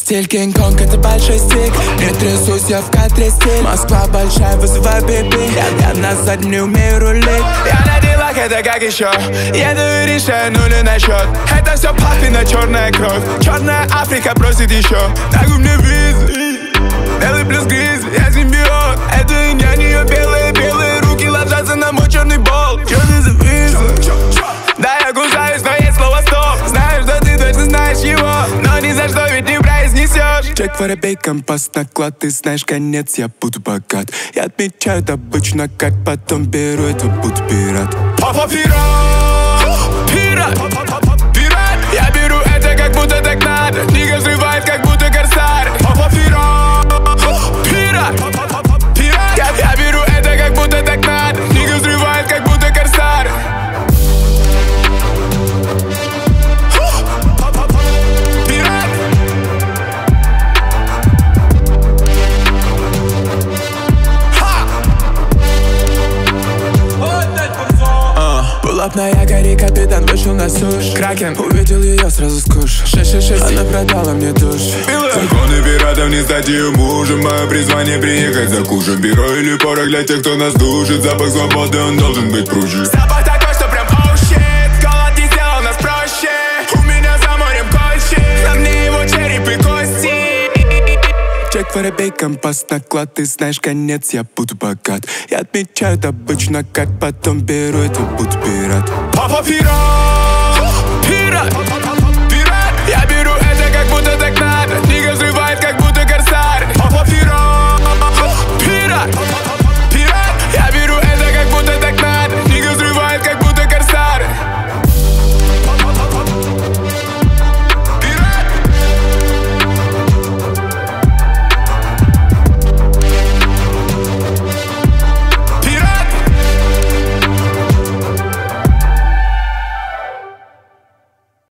Стиль Кинг-Конг, это большой стик. Не трясусь, я в кадре стиль. Москва большая, вызывай биби. Я назад не умею рулить. Я на делах, это как еще. Еду и решаю нули на счет. Это все папина черная кровь. Черная Африка просит еще. Так у меня визы. Белый плюс грязь, я симбиот. Это и я, нее белые руки ложатся на мой черный бол. Чё ты за виза? Да, я кусаюсь, но есть слово стоп. Знаю, что ты точно знаешь его, но ни за что ведь не произнесешь. Чек воробей, компас, наклад. Ты знаешь, конец, я буду богат. Я отмечаю добычу как потом беру эту буду пират. Папа пират, пират, пират. Я беру это как будто так надо. Книга взрывает как будто корсар. Папа пират, пират, пират. Я беру это как будто так надо. Книга взрывает как будто корсар. На якоре капитан вышел на сушь. Кракен, увидел ее, сразу скуш. 666, она продала мне душ. Законы пиратов не стать ее мужем. Мое призвание приехать за кушем. Бюро или порох для тех, кто нас душит. Запах свободы, он должен быть круче. Запах такой, что прям оу щит. Голод не сделал нас проще. У меня за морем кольщик. Сравни его череп и кости. Чек воробей, компас, наклад. Ты знаешь, конец, я буду богат. Я отмечаю добычу как потом беру эту буду пират. Папа пират, пират.